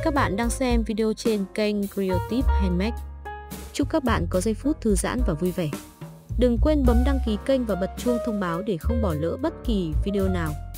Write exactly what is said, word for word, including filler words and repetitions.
Các bạn đang xem video trên kênh Creative Handmade. Chúc các bạn có giây phút thư giãn và vui vẻ. Đừng quên bấm đăng ký kênh và bật chuông thông báo để không bỏ lỡ bất kỳ video nào.